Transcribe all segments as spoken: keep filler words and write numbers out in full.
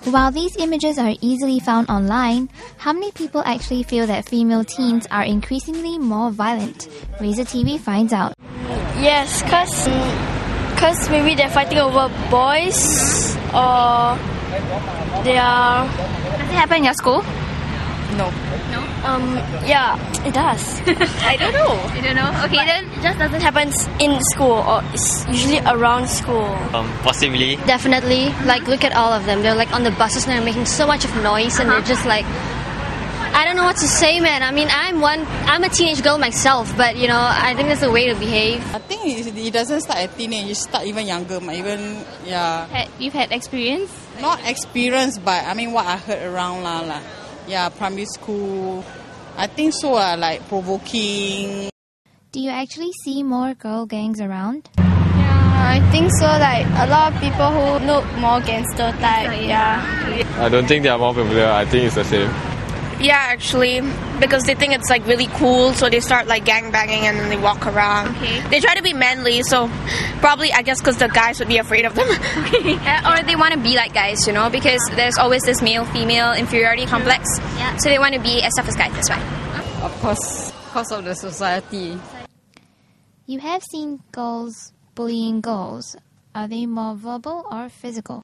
While these images are easily found online, how many people actually feel that female teens are increasingly more violent? Razor T V finds out. Yes, because cause maybe they're fighting over boys or they are... Does it happen in your school? No. No? Um, yeah, it does. I don't know. You don't know? Okay, but then. It just doesn't happen in school, or it's usually around school. Um, possibly. Definitely. Like, look at all of them. They're like on the buses and they're making so much of noise, and uh-huh. they're just like, I don't know what to say, man. I mean, I'm one. I'm a teenage girl myself, but you know, I think that's the way to behave. I think it, it doesn't start at teenage. It start even younger. Even yeah. Had, you've had experience? Not experience, but I mean what I heard around lah lah. Yeah, primary school. I think so. Uh, like provoking. Do you actually see more girl gangs around? Yeah, I think so. Like a lot of people who look more gangster type. Yeah. I don't think they are more popular. I think it's the same. Yeah, actually, because they think it's like really cool, so they start like gang banging and then they walk around. Okay. They try to be manly, so probably I guess because the guys would be afraid of them. uh, or they want to be like guys, you know, because there's always this male-female inferiority complex. Yeah. So they want to be as tough as guys. That's why. Of course, because of the society. You have seen girls bullying girls. Are they more verbal or physical?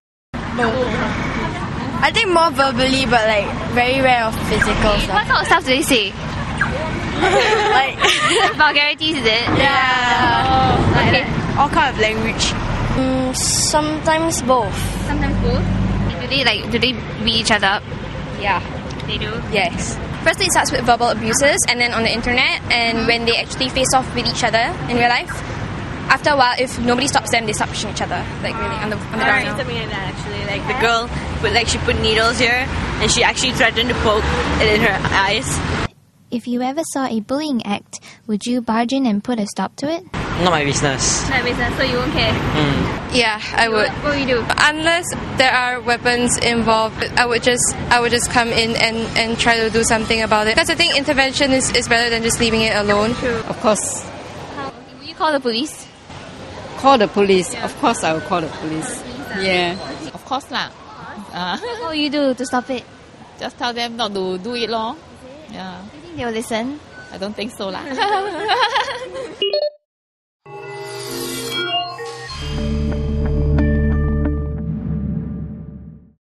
I think more verbally, but like very rare of physical stuff. What sort of stuff do they say? Like vulgarities, is it? Yeah. Oh, okay. All kind of language. Mm, sometimes both. Sometimes both. Do they like? Do they beat each other up? Yeah. They do. Yes. Firstly, it starts with verbal abuses, and then on the internet, and mm-hmm. when they actually face off with each other in real life. After a while, if nobody stops them, they start pushing each other, like really on the on the ground. Something like that actually. Like the girl, put like she put needles here, and she actually threatened to poke it in her eyes. If you ever saw a bullying act, would you barge in and put a stop to it? Not my business. Not business, so you won't care. Mm. Yeah, I would. What, what would you do? Unless there are weapons involved, I would just I would just come in and, and try to do something about it. Because I think intervention is, is better than just leaving it alone. True. Of course. How, will you call the police? Call the police. Yeah. Of course, I will call the police. Yeah. Of course lah. Uh, what will you do to stop it? Just tell them not to do it lor. Yeah. Do you think they will listen? I don't think so lah.